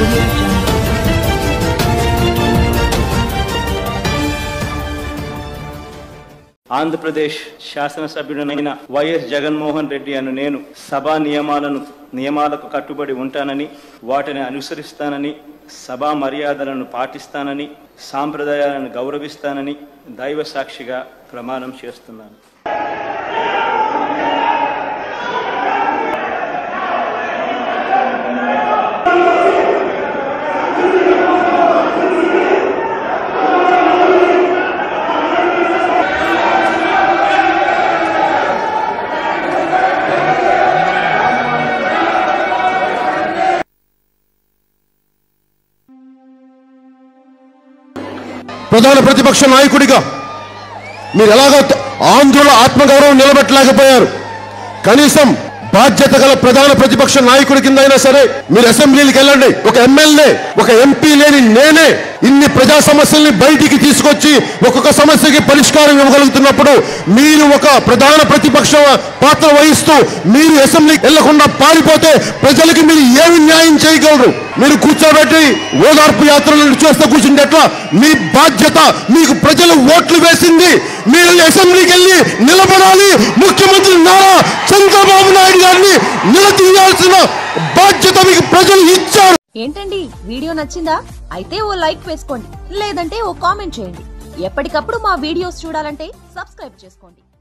ఆంధ్రప్రదేశ్ శాసనసభ్యుడైన వైఎస్ జగన్మోహన్ రెడ్డి అను నేను సభా నియమాలకు కట్టుబడి ఉంటానని, వాటిని అనుసరిస్తానని, సభా మర్యాదలను పాటిస్తానని, సాంప్రదాయాలను గౌరవిస్తానని దైవ సాక్షిగా ప్రమాణం చేస్తున్నాను. ప్రధాన ప్రతిపక్ష నాయకుడిగా మీరు ఎలాగో ఆంధ్రుల ఆత్మగౌరవం నిలబెట్టలేకపోయారు. కనీసం బాధ్యత గల ప్రధాన ప్రతిపక్ష నాయకుడి కింద అయినా సరే మీరు అసెంబ్లీకి వెళ్ళండి. ఒక ఎమ్మెల్యే, ఒక ఎంపీ లేని నేనే ఇన్ని ప్రజా సమస్యల్ని బయటికి తీసుకొచ్చి ఒక్కొక్క సమస్యకి పరిష్కారం ఇవ్వగలుగుతున్నప్పుడు మీరు ఒక ప్రధాన ప్రతిపక్ష పాత్ర వహిస్తూ మీరు అసెంబ్లీకి వెళ్లకుండా పారిపోతే ప్రజలకి మీరు ఏమి న్యాయం చేయగలరు? మీరు కూర్చోబెట్టి ఓదార్పు యాత్రలను చూస్తూ కూర్చుంటే ఎట్లా? మీ బాధ్యత, మీకు ప్రజలు ఓట్లు వేసింది, మీరు అసెంబ్లీకి వెళ్ళి నిలబడాలి. ముఖ్యమంత్రి నారా చంద్రబాబు నాయుడు గారిని నిలదీయాల్సిన బాధ్యత మీకు ప్రజలు ఇచ్చారు. ఏంటండి, వీడియో నచ్చిందా? అయితే ఓ లైక్ వేసుకోండి, లేదంటే ఓ కామెంట్ చేయండి. ఎప్పటికప్పుడు మా వీడియోస్ చూడాలంటే సబ్స్క్రైబ్ చేసుకోండి.